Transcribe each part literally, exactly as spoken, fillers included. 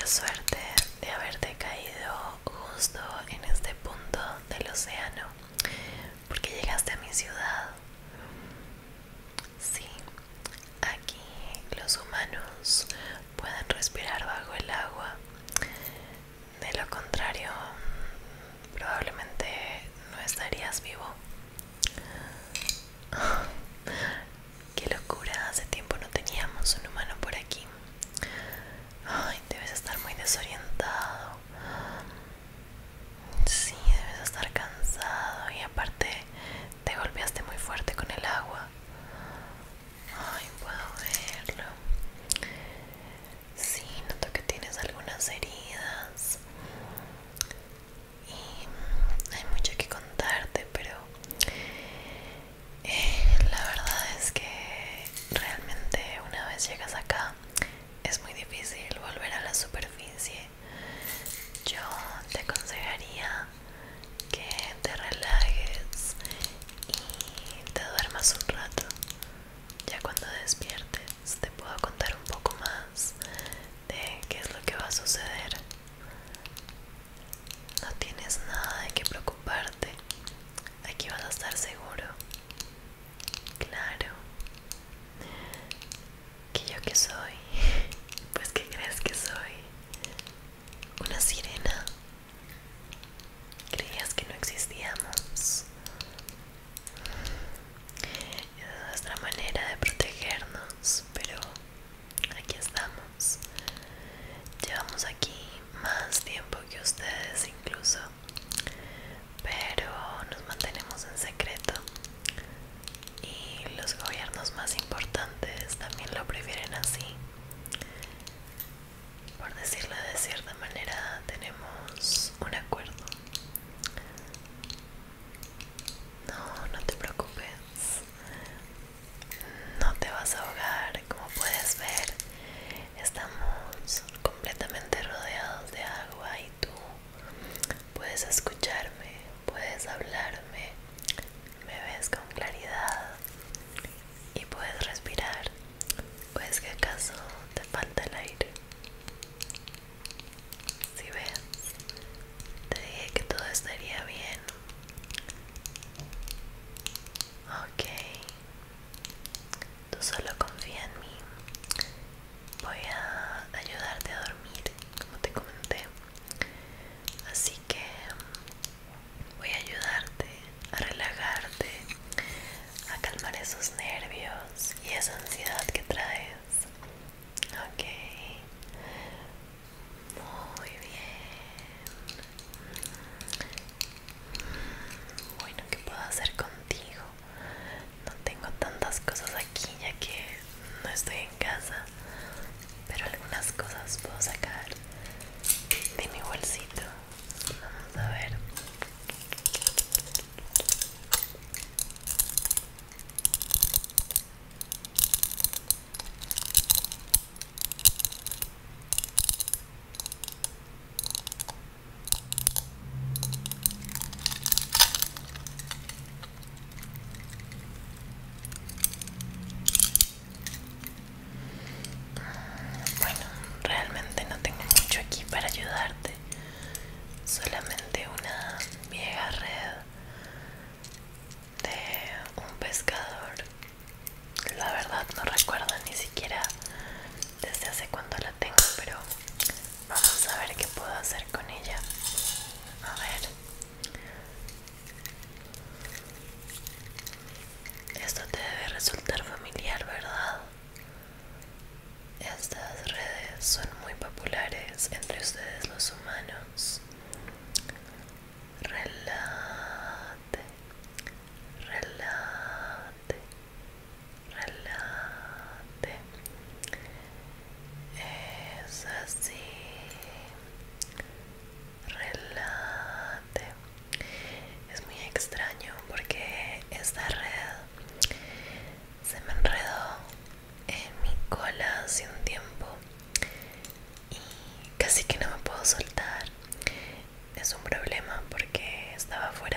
la suerte de haberte caído justo en este punto del océano, porque llegaste a mi ciudad. Sí, aquí los humanos pueden respirar bajo el agua. De lo contrario, probablemente no estarías vivo. Qué locura, hace tiempo no teníamos un humano por aquí. Ay, debes estar muy desorientado. Sí, debes estar cansado y aparte te golpeaste muy fuerte con el agua. Ay, puedo verlo. Sí, noto que tienes algunas heridas y hay mucho que contarte, pero eh, la verdad es que realmente una vez llegas acá es muy difícil volver a la superficie. Yo te aconsejaría que te relajes y te duermas un rato. Ya cuando despiertes te puedo contar un poco más de qué es lo que va a suceder. No tienes nada de qué preocuparte. Aquí vas a estar seguro. Claro. ¿Que yo qué soy? Pues ¿qué crees que soy? ¿Una sirena? ¿Creías que no existíamos? Es nuestra manera de protegernos, pero aquí estamos. Llevamos aquí más tiempo que ustedes incluso, pero nos mantenemos en secreto y los gobiernos más importantes también lo prefieren así. Por decirlo de cierta manera, tenemos un acuerdo. No, no te preocupes. No te vas a ahogar, como puedes ver. Estamos completamente rodeados de agua y tú puedes escucharme, puedes hablarme, me ves con claridad y puedes respirar. ¿O es que acaso te falta el aire? Si ves, te dije que todo estaría bien. Ok, tú solo confía en mí. Voy a ayudarte a dormir, como te comenté. Así que voy a ayudarte a relajarte, a calmar esos nervios y esa ansiedad que traes. Ok, muy bien. Bueno, ¿qué puedo hacer contigo? No tengo tantas cosas aquí ya que no estoy en casa, pero algunas cosas puedo sacar de mi bolsito. Vamos a ver. Bueno, realmente no tengo mucho aquí para ayudarte. Solamente una vieja red de un pescador. La verdad no recuerdo ni siquiera desde hace cuánto la tengo, pero vamos a ver qué puedo hacer con ella. A ver. Esto te debe resultar familiar, ¿verdad? Estas redes son muy populares entre ustedes los humanos. Relájate, relájate, relájate. Es así. Relájate. Es muy extraño porque esta red se me enredó en mi cola hace un tiempo y casi que no me puedo soltar. Es un problema porque estaba fuera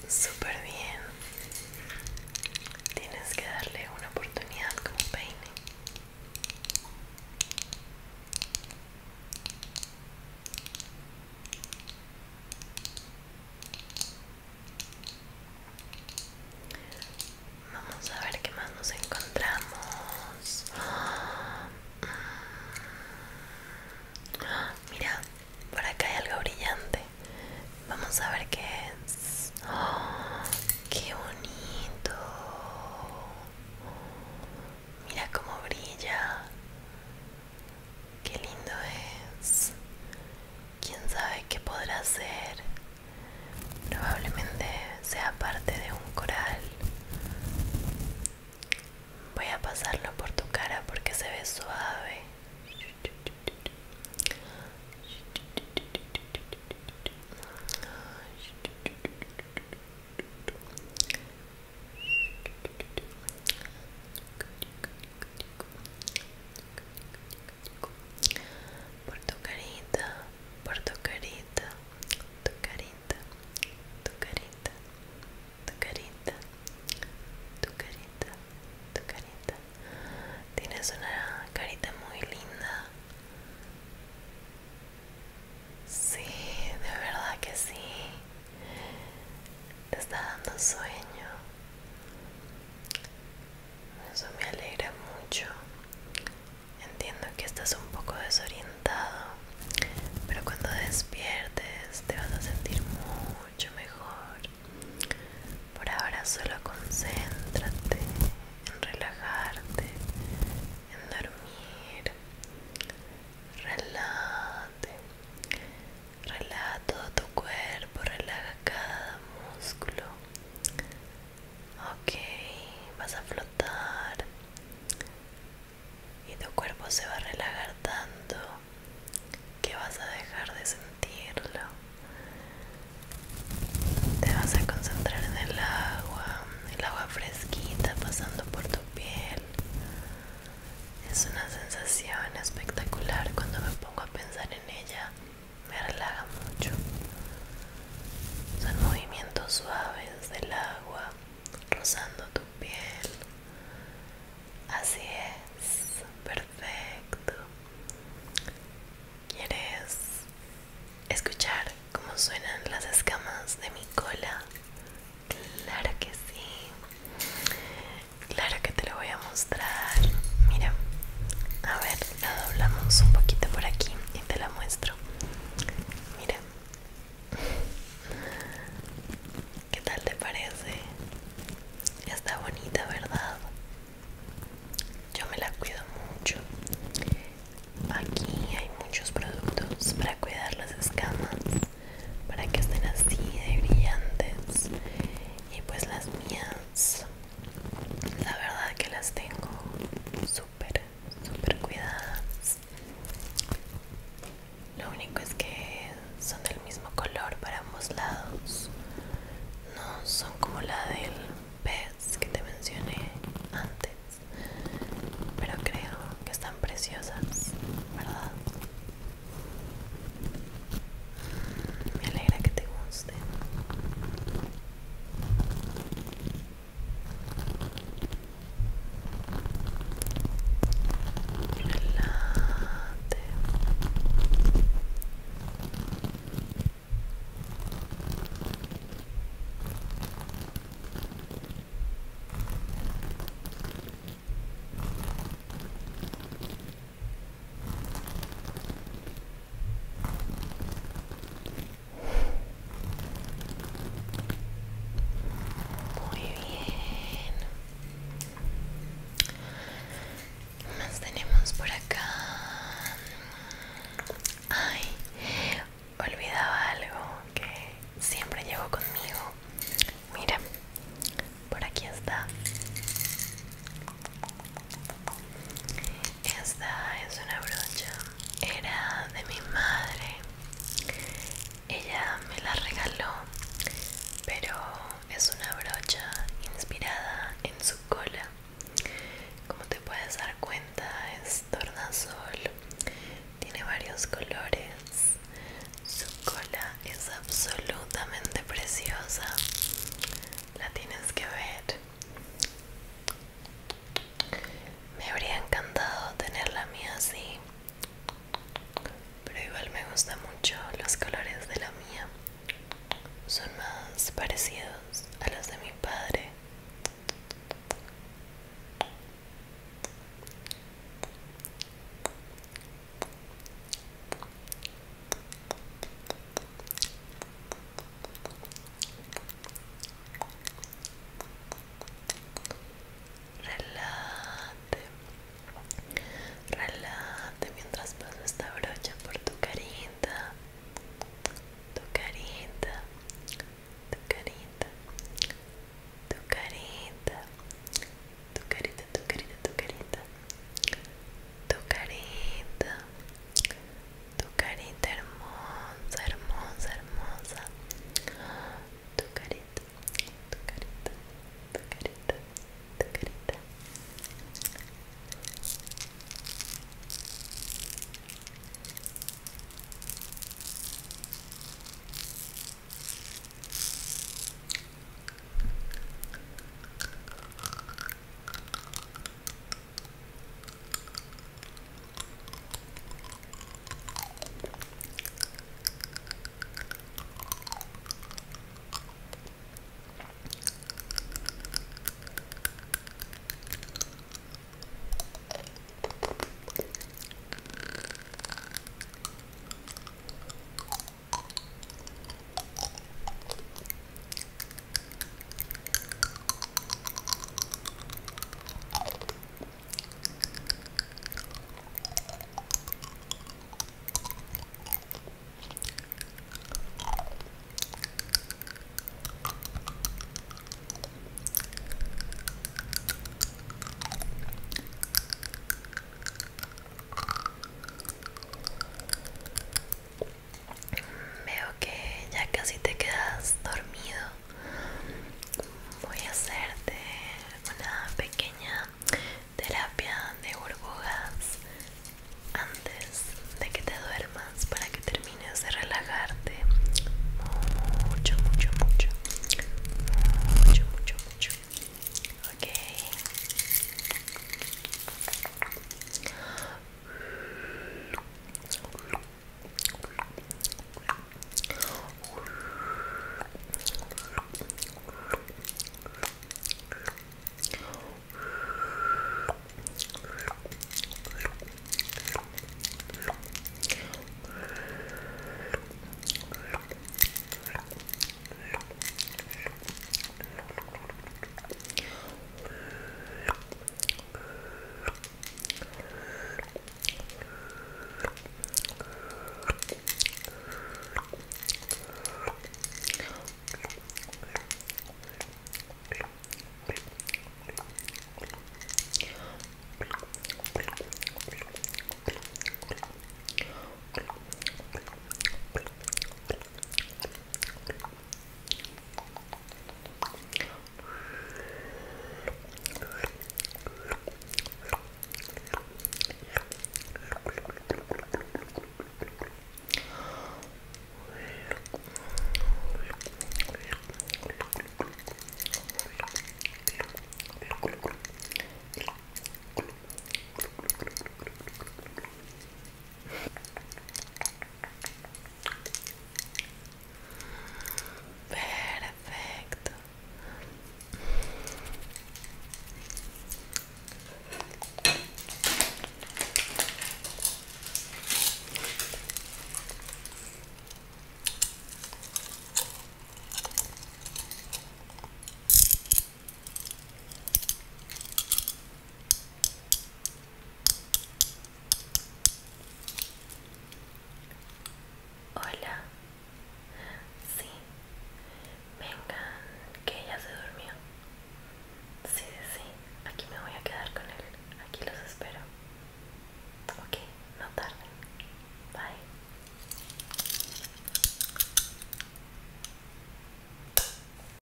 súper bien. Tienes que darle una oportunidad como peine. Vamos a ver qué más nos encontramos. Mira, por acá hay algo brillante. Vamos a ver qué es. ¡Oh, qué bonito! Mira cómo brilla. Qué lindo es. Quién sabe qué podrá ser. Probablemente sea parte de un coral. Voy a pasarlo por tu cara porque se ve suave. Por tu carita, por tu carita, tu carita, tu carita, tu carita, tu carita, tu carita. Tienes una carita muy linda. Sí, de verdad que sí. Te está dando sueño. Eso me alegra mucho. Entiendo que estás un poco desorientado, pero cuando despiertes te vas a sentir mucho mejor. Por ahora solo concéntrate en relajarte, en dormir. Relájate, relaja todo tu cuerpo, relaja cada músculo. Ok, vas a flotar y tu cuerpo se va a relajar tanto que vas a dejar de sentirlo. Te vas a concentrar en el agua, el agua fresquita pasando por tu piel. Es una sensación espectacular. Cuando me pongo a pensar en ella, me relaja mucho. Son movimientos suaves del agua rozando tu piel. Así es, perfecto. ¿Quieres escuchar cómo suenan las escamas de mi cola? Claro que sí. Claro que te lo voy a mostrar. Mira, a ver, la doblamos un poquito por aquí y te la muestro. Mira. ¿Qué tal te parece? Está bonita, ¿verdad? Yo me la cuido mucho. Aquí hay muchos productos para cuidar las escamas, para que estén así de brillantes. Y pues las mías, la verdad que las tengo súper, súper cuidadas. Lo único es que son del mismo color para ambos lados.